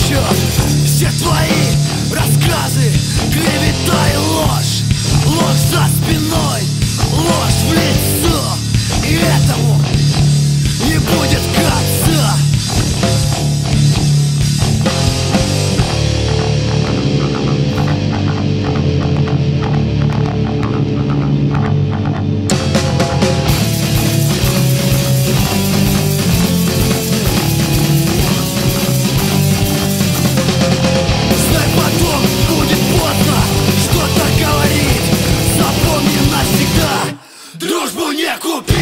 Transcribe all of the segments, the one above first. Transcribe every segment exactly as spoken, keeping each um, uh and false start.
еще. Все твои рассказы, клевета и ложь. Ложь за спиной, ложь в лицо. И этому не будет конца. Знай, потом будет поздно что-то говорить. Запомни навсегда, дружбу не купить.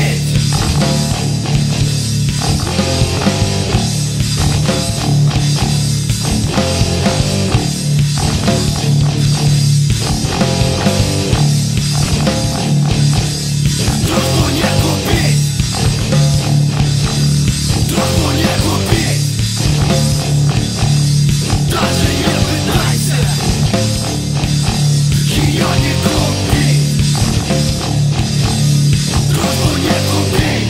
Дружбу не купить. Дружбу не купить. Даже не пытайся ее не купить. Дружбу не купить.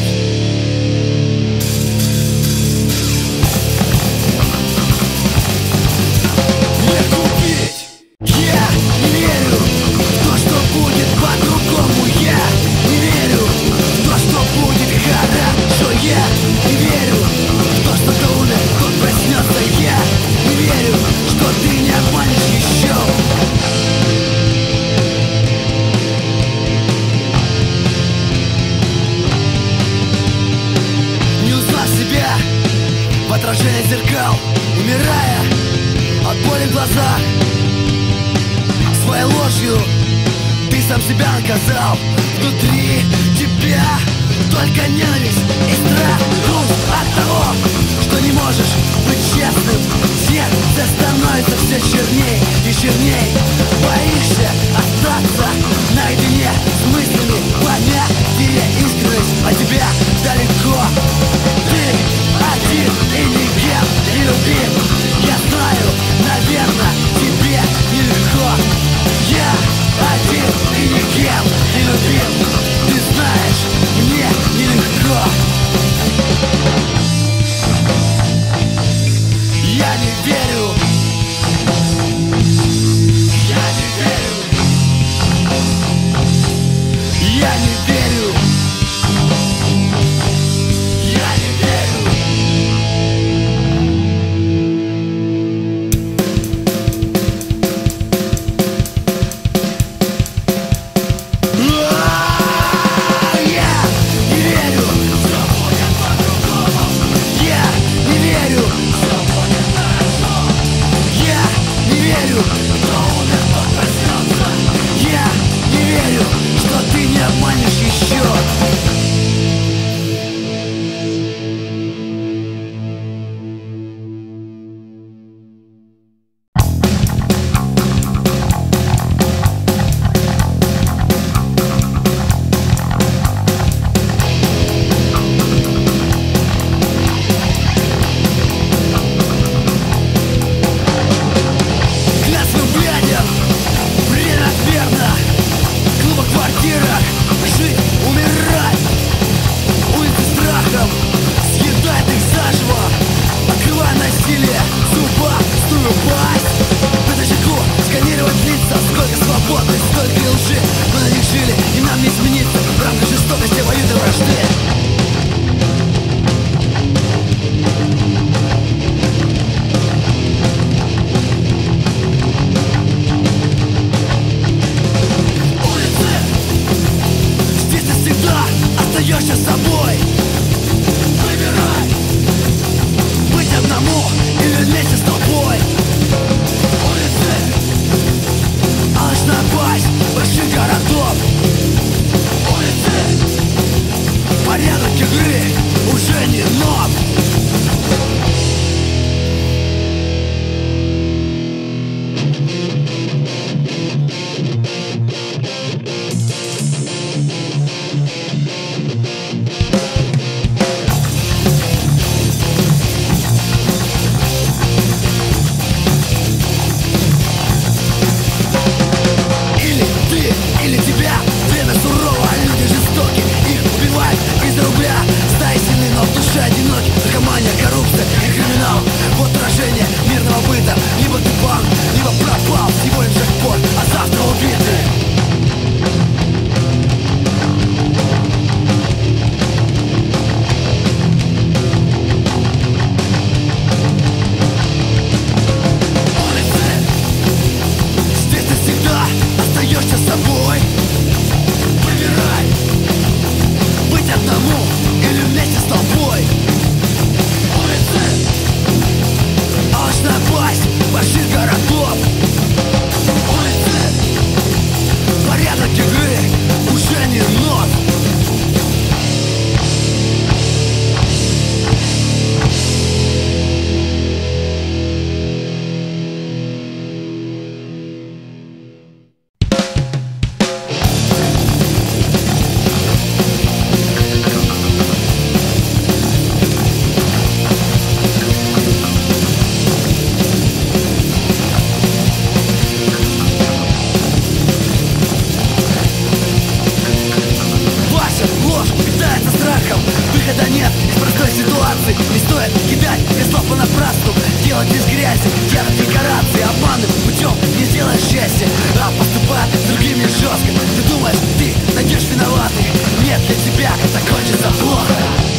Не купить. Я не верю в то, что будет по-другому. Я не верю в то, что будет хорошо. Я не верю в то, что кто умер, тот проснется. Я не верю, что ты не обманешь еще. Не узнав себя в отражении зеркал, умирая от боли в глазах, своей ложью ты сам себя наказал. Внутри тебя только ненависть и страх. Груз от того, что не можешь быть честным. Сердце становится все черней и черней. Боишься остаться наедине с мыслями. Понятие искренность от тебя далеко. Ты один и никем не любим. Я знаю, наверное, тебе нелегко. Я один и никем не любим. Ты знаешь, мне нелегко. Я не верю. Я не верю. Я не верю. Я не верю. А, я не верю. Все будет по-другому. Я не верю. Все будет хорошо. Я не верю. Кто умер, тот проснется. Я не верю, что ты не обманешь еще. Клятвы выбор. Либо ты банк, либо пропал. Сегодня джекпот, а завтра убитый. Остаешься собой. Выбирай, быть одному или вместе с толпой. Улицы, алчная пасть больших городов. Улицы, порядок игры уже не нот. Выхода нет из простой ситуации. Не стоит кидать без слов понапрасну. Делать из грязи, делать декорации. Обманным путем не сделаешь счастья, а поступать с другими жестко. Ты думаешь, ты найдешь виноватых. Нет, для тебя это кончится плохо.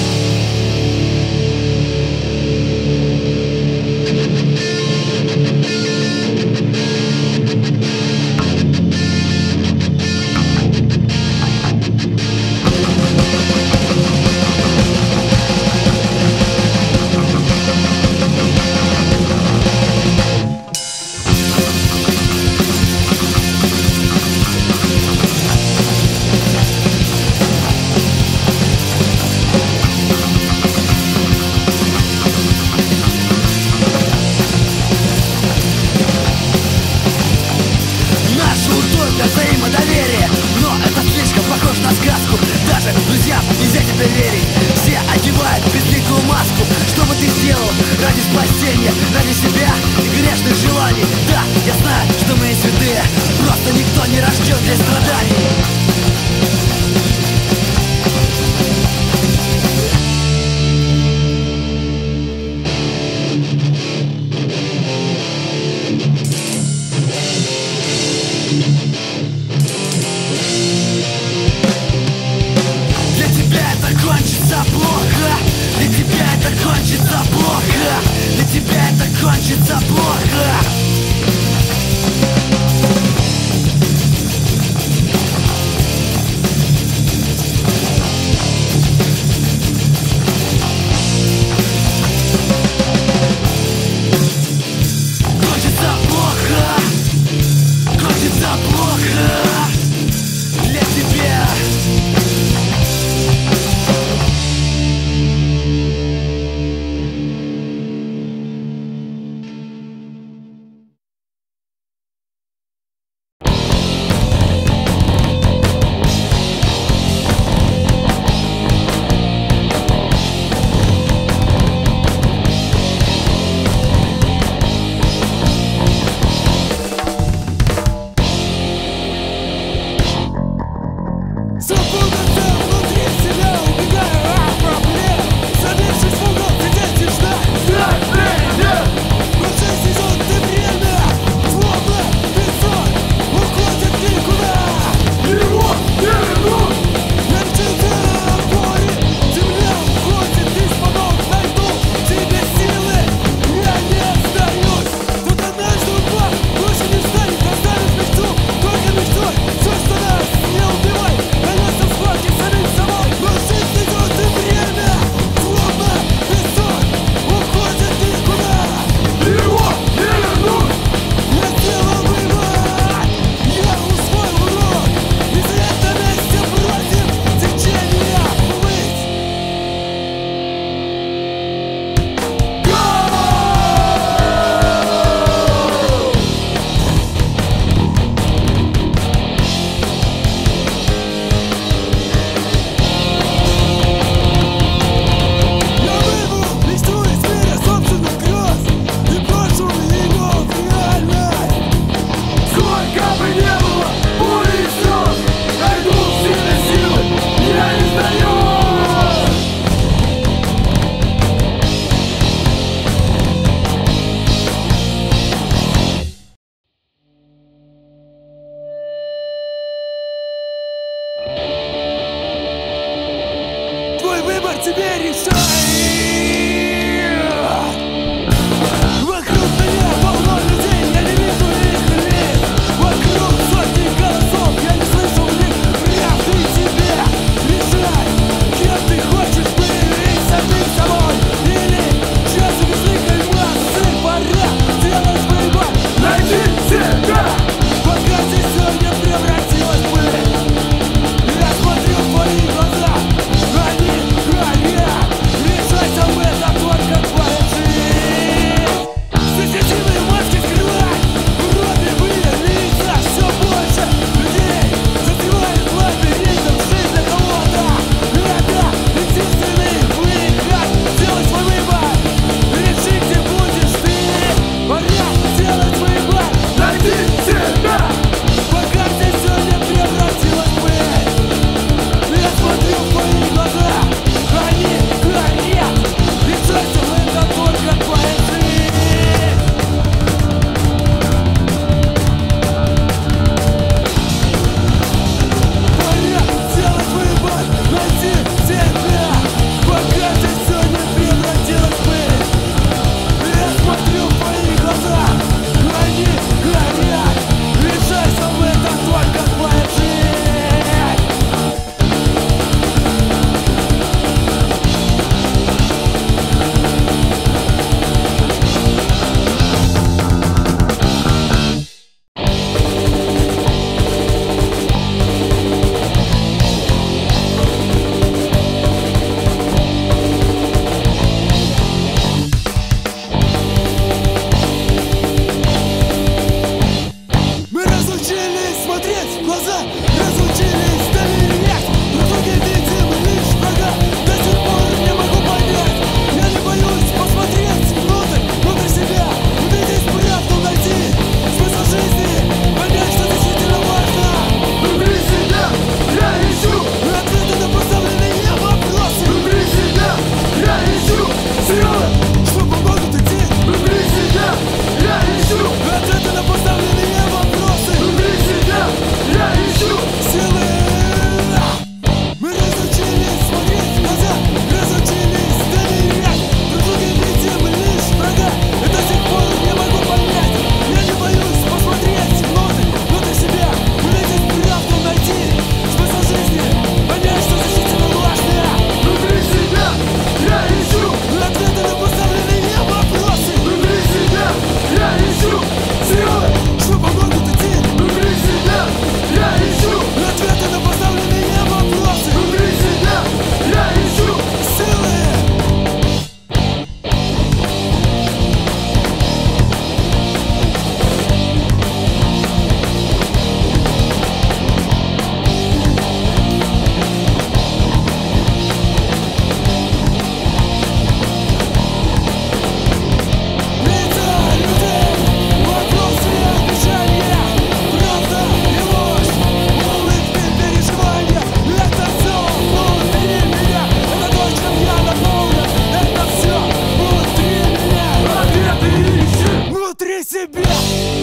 Взаимодоверие, но это слишком похоже на сказку. Даже друзьям нельзя теперь верить. Все одевают безликую маску. Что бы ты сделал ради спасения, ради себя и грешных желаний? Да, я знаю, что мы святые, просто никто не рожден для страданий. Кончится плохо, для тебя это кончится плохо, для тебя это кончится плохо. Кончится плохо, кончится плохо для тебя. себе.